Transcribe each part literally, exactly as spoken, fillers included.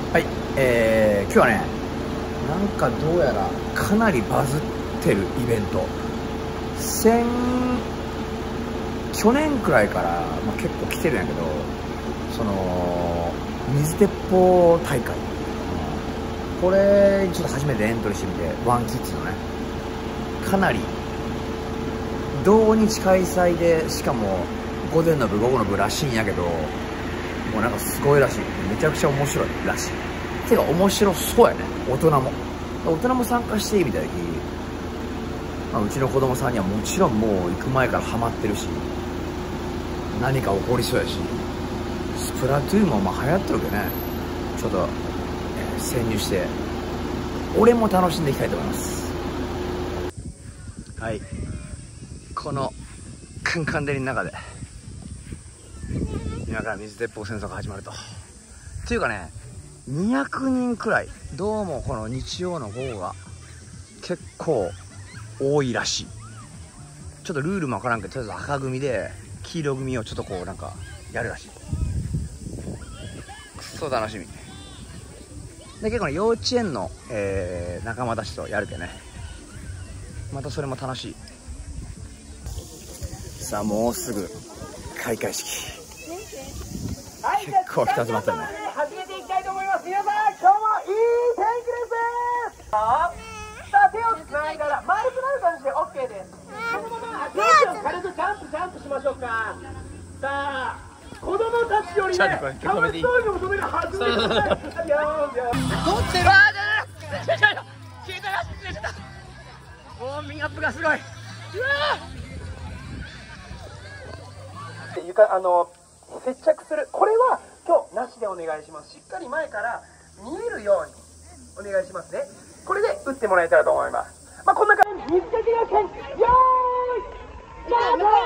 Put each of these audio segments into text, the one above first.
はい、えー、今日はね、なんかどうやらかなりバズってるイベント、先去年くらいから、まあ、結構来てるんやけど、その水鉄砲大会、これちょっと初めてエントリーしてみて、ワンキッズのね、かなり同日開催で、しかも午前の部午後の部らしいんやけど、もうなんかすごいらしい。めちゃくちゃ面白いらしい。てか面白そうやね、大人も大人も参加していいみたいな、まあ、うちの子供さんにはもちろんもう行く前からハマってるし、何か起こりそうやし、スプラトゥーンもまあ流行ってるけどね、ちょっと、えー、潜入して俺も楽しんでいきたいと思います。はい、このカンカン照りの中で今から水鉄砲戦争が始まると。っていうかね、にひゃくにんくらい、どうもこの日曜の午後が結構多いらしい。ちょっとルールもわからんけど、とりあえず赤組で黄色組をちょっとこうなんかやるらしい。くっそ楽しみで、結構ね、幼稚園の、えー、仲間たちとやるけね、またそれも楽しい。さあ、もうすぐ開会式、結構人集まったね。 始めていきたいと思います。皆さん、今日もいい天気です。さあ、手をつないだら丸くなる感じで オーケー です。手を軽くジャンプジャンプしましょうか。さあ、子供たちよりね、楽しそうに求めるはずです。どっちだ。どっちだ。消えたら消えちゃった。ウォーミングアップがすごい。うわー。床あの接着する、これは今日なしでお願いします。しっかり前から見えるようにお願いしますね。これで打ってもらえたらと思います。まあこんな感じ、水かけがけん、よーいスタート。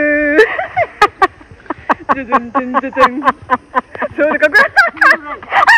それかっこいい。